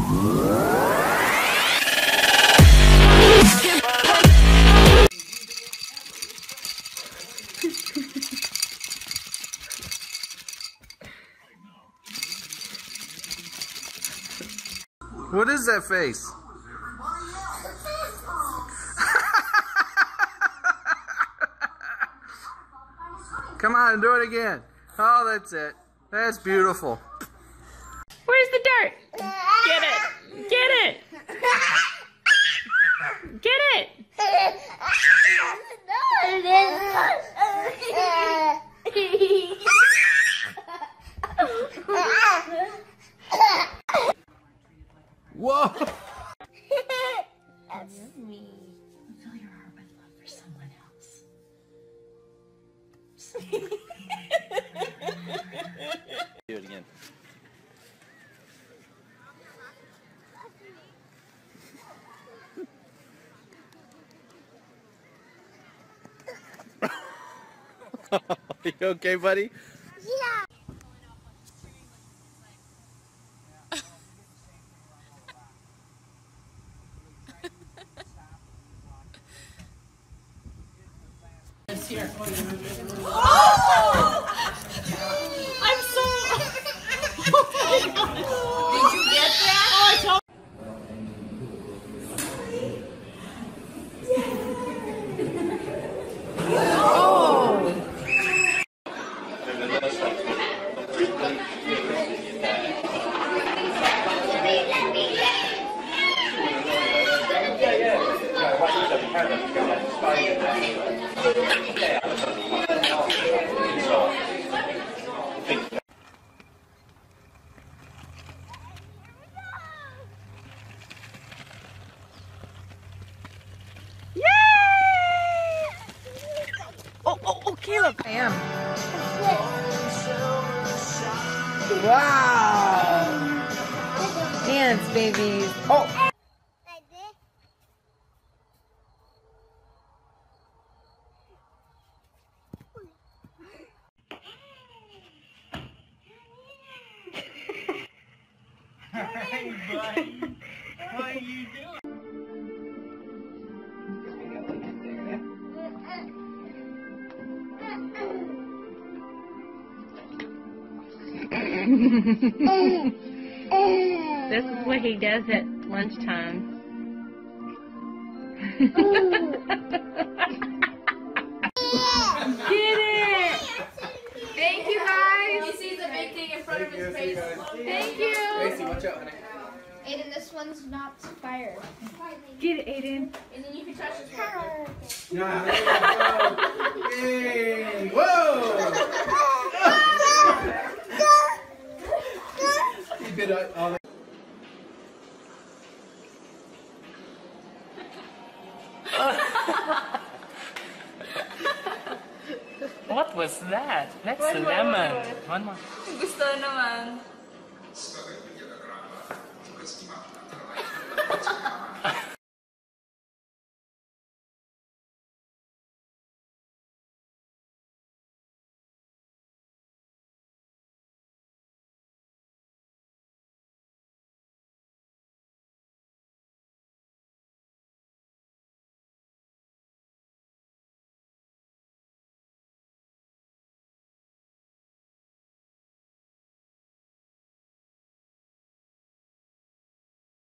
What is that face? Come on, do it again. Oh, that's it. That's beautiful. Where's the dirt? Get it. Get it. Get it. Whoa! That's me. Fill your heart with love for someone else. Do it again. You okay, buddy? Yeah. Here. Oh! I'm so. Did you get that? Oh, I told. Oh, Caleb! I am. Wow! Dance, babies. Oh! Hey, buddy. What are you doing? This is what he does at lunchtime. Get it! Thank you, guys. He sees a big thing in front of his face. Thank you. Macy, watch out, honey. Aiden, this one's not fire. Get it, Aiden. And then you can touch this one. Yeah, there you go. Yay! Whoa! Keep it all the What was that? That's a lemon. One more. Gusto naman.